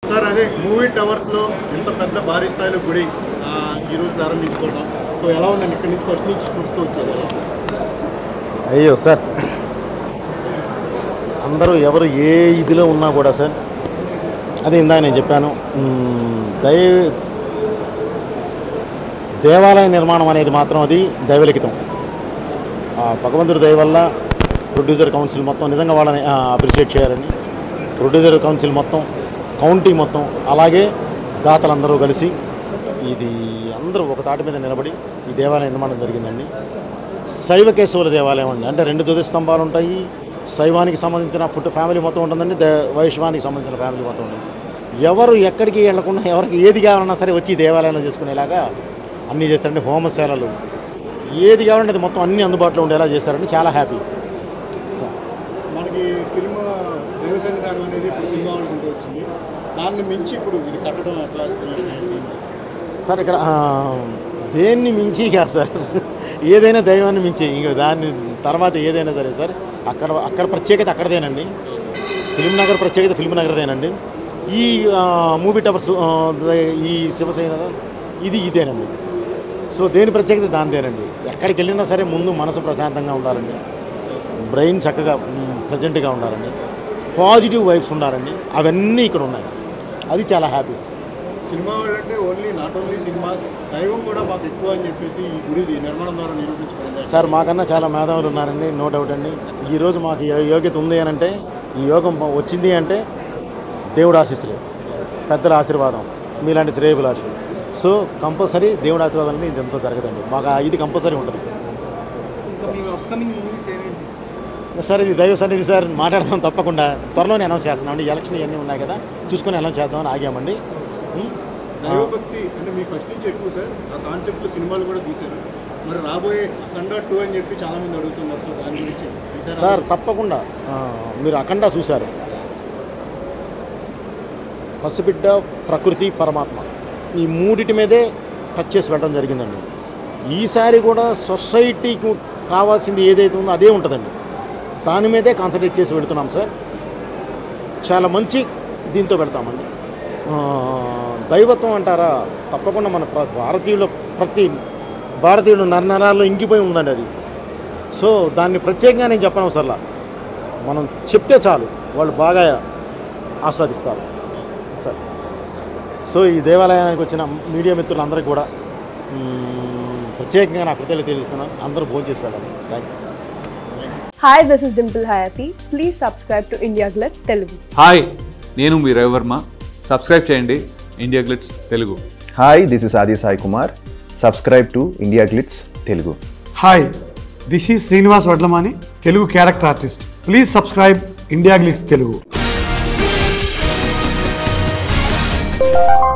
Sir అదే movie టవర్స్లో ఇంత పెద్ద భారీ స్థాయిలో గుడి ఈరోజు ప్రారంభించుకోవడం, సో ఎలా ఉందండి? ఇక్కడి నుంచి ఫస్ట్ నుంచి చూస్తూ వచ్చారు. అయ్యో సార్, అందరూ ఎవరు ఏ ఇదిలో ఉన్నా కూడా సార్, అది ఇందాక నేను చెప్పాను, దేవాలయ నిర్మాణం అనేది మాత్రం అది దైవలిఖితం. భగవంతుడి దయ వల్ల ప్రొడ్యూసర్ కౌన్సిల్ మొత్తం నిజంగా వాళ్ళని అప్రిషియేట్ చేయాలని, ప్రొడ్యూసర్ కౌన్సిల్ మొత్తం, కౌంటీ మొత్తం, అలాగే దాతలందరూ కలిసి ఇది అందరూ ఒక తాటి మీద నిలబడి ఈ దేవాలయ నిర్మాణం జరిగిందండి. శైవ కేశవుల దేవాలయం అండి. అంటే 2 ధ్వజస్తంభాలు ఉంటాయి. శైవానికి సంబంధించిన ఫ్యామిలీ మొత్తం ఉంటుందండి, వైష్ణవానికి సంబంధించిన ఫ్యామిలీ మొత్తం ఉంటుంది. ఎవరు ఎక్కడికి వెళ్లకుండా ఎవరికి ఏది కావాలన్నా సరే వచ్చి దేవాలయంలో చేసుకునేలాగా అన్నీ చేస్తారండి. హోమశాలలు ఏది కావాలంటే అది మొత్తం అన్నీ అందుబాటులో ఉండేలా చేస్తారండి. చాలా హ్యాపీ సార్. మనకి ఫిల్మ్ దేవసేన అనేది ఇప్పుడు సినిమా అనుకుంటూ వచ్చింది, దాన్ని మించి ఇప్పుడు ఇది కట్టడం ఎట్లా సార్? ఇక్కడ దేన్ని మించి కాదు సార్, ఏదైనా దైవాన్ని మించి, ఇంక దాని తర్వాత ఏదైనా సరే సార్, అక్కడ ప్రత్యేకత అక్కడదేనండి. ఫిల్మ్ నగర్ ప్రత్యేకత ఫిల్మ్ నగర్దేనండి. ఈ మూవీ టవర్స్, ఈ శివసేన ఇదేనండి. సో దేని ప్రత్యేకత దానిదేనండి. ఎక్కడికి వెళ్ళినా సరే ముందు మనసు ప్రశాంతంగా ఉండాలండి, బ్రెయిన్ చక్కగా ప్రజెంట్గా ఉండాలండి, పాజిటివ్ వైబ్స్ ఉండాలండి. అవన్నీ ఇక్కడ ఉన్నాయి. అది చాలా హ్యాపీ. సినిమా వాళ్ళంటే నాట్ ఓన్లీ సినిమాస్, దైవం కూడా మాకు ఎక్కువ అని చెప్పేసి ఈ గుడి నిర్మాణం ద్వారా నిరూపించుకోండి సార్. మాకన్నా చాలా మేధావులు ఉన్నారండి, నో డౌట్ అండి. ఈరోజు మాకు యోగ్యత ఉంది అని అంటే, ఈ యోగం వచ్చింది అంటే దేవుడు ఆశీస్సులే, పెద్దల ఆశీర్వాదం, మీలాంటి శ్రేయభిలాషులు. సో కంపల్సరీ దేవుడి ఆశీర్వాదం అనేది ఇది ఎంతో జరగదండి. మాకు ఇది కంపల్సరీ ఉంటుంది సార్. ఇది దైవ సన్నిధి సార్, మాట్లాడదాం తప్పకుండా. త్వరలోనే అనౌన్స్ చేస్తున్నామండి. ఎలక్షన్ ఇవన్నీ ఉన్నాయి కదా, చూసుకొని అనౌన్స్ చేద్దామని ఆగామండి. దైవభక్తి అంటే మీ ఫస్ట్ నుంచి ఎక్కువ సార్, ఆ కాన్సెప్ట్లో సినిమాలు కూడా తీశారు. మరి రాబోయే అఖండ 2 అని చెప్పి చాలామంది అడుగుతున్నారు సార్, దాని గురించి సార్. తప్పకుండా మీరు అఖండ చూశారు. పసిబిడ్డ, ప్రకృతి, పరమాత్మ, ఈ మూడిటి మీదే టచ్ చేసి వెళ్ళడం జరిగిందండి. ఈసారి కూడా సొసైటీకి కావాల్సింది ఏదైతే ఉందో అదే ఉంటుందండి. దాని మీదే కాన్సన్ట్రేట్ చేసి వెళుతున్నాం సార్. చాలా మంచి దీంతో పెడతామండి. దైవత్వం అంటారా, తప్పకుండా మన ప్రతి భారతీయుడు నరనరాల్లో ఇంకిపోయి ఉందండి అది. సో దాన్ని ప్రత్యేకంగా నేను చెప్పను అవసరంలా, మనం చెప్తే చాలు వాళ్ళు బాగా ఆస్వాదిస్తారు సార్. సో ఈ దేవాలయానికి వచ్చిన మీడియా మిత్రులందరికీ కూడా ప్రత్యేకంగా నా కృతజ్ఞతలు తెలుస్తున్నాను. అందరూ భోజనం చేసి వెళ్ళండి. Thank you. Hi, this is Dimple Hayati. Please subscribe to India Glitz Telugu. Hi, నేను మీ రవివర్మ. సబ్స్క్రైబ్ చేయండి India Glitz Telugu. Hi, this is Adi Sai Kumar. Subscribe to India Glitz Telugu. Hi, this is Srinivas Vadlamani, Telugu character artist. Please subscribe India Glitz Telugu.